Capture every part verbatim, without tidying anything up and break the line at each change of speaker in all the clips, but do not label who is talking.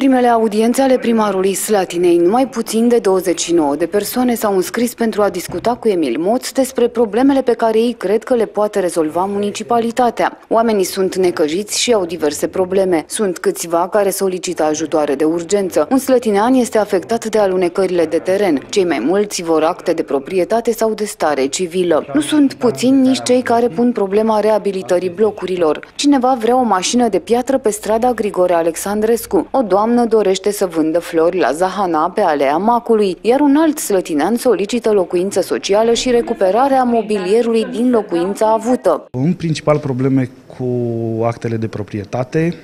primele audiențe ale primarului Slatinei, numai puțin de douăzeci și nouă de persoane s-au înscris pentru a discuta cu Emil Moț despre problemele pe care ei cred că le poate rezolva municipalitatea. Oamenii sunt necăjiți și au diverse probleme. Sunt câțiva care solicită ajutoare de urgență. Un slătinean este afectat de alunecările de teren. Cei mai mulți vor acte de proprietate sau de stare civilă. Nu sunt puțini nici cei care pun problema reabilitării blocurilor. Cineva vrea o mașină de piatră pe strada Grigore Alexandrescu. O doamnă dorește să vândă flori la Zahana pe Alea Macului, iar un alt slătinean solicită locuință socială și recuperarea mobilierului din locuința avută.
În principal probleme cu actele de proprietate,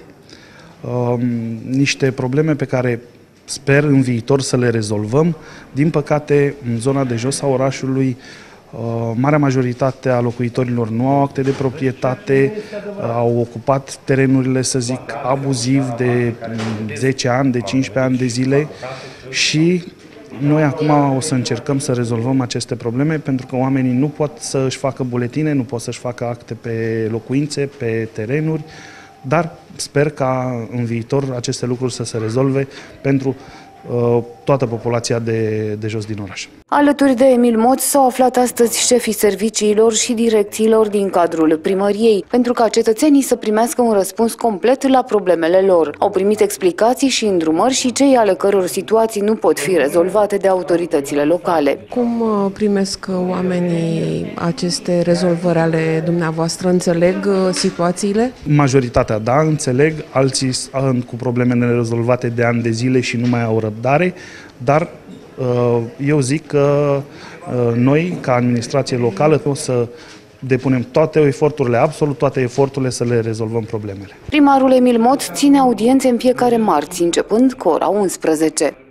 niște probleme pe care sper în viitor să le rezolvăm. Din păcate, în zona de jos a orașului, marea majoritate a locuitorilor nu au acte de proprietate, au ocupat terenurile, să zic, abuziv de zece ani, de cincisprezece ani de zile și noi acum o să încercăm să rezolvăm aceste probleme pentru că oamenii nu pot să își facă buletine, nu pot să își facă acte pe locuințe, pe terenuri, dar sper ca în viitor aceste lucruri să se rezolve pentru toată populația de, de jos din oraș.
Alături de Emil Moț s-au aflat astăzi șefii serviciilor și direcțiilor din cadrul primăriei, pentru ca cetățenii să primească un răspuns complet la problemele lor. Au primit explicații și îndrumări și cei ale căror situații nu pot fi rezolvate de autoritățile locale.
Cum primesc oamenii aceste rezolvări ale dumneavoastră? Înțeleg situațiile?
Majoritatea da, înțeleg, alții sunt cu probleme nerezolvate de ani de zile și nu mai au răbdare, dar eu zic că noi, ca administrație locală, o să depunem toate eforturile, absolut toate eforturile să le rezolvăm problemele.
Primarul Emil Moț ține audiențe în fiecare marți, începând cu ora unsprezece.